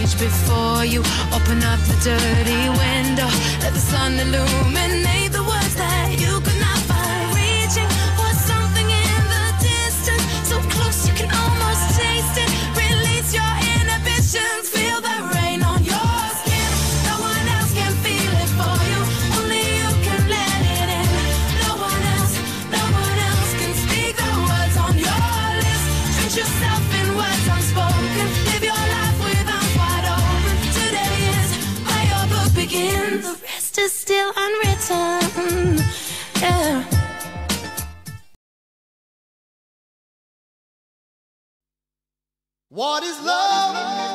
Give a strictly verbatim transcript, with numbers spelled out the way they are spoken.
page before you. Open up the dirty window, let the sun illuminate the words that you could not find. Reaching for something in the distance, so close you can almost taste it. Release your inhibitions, feel the rain on your skin. No one else can feel it for you, only you can let it in. No one else, no one else can speak the words on your lips. Drench yourself in words unspoken, live your life with arms wide open. Today is where your book begins, the rest is still unwritten. Yeah. What is love?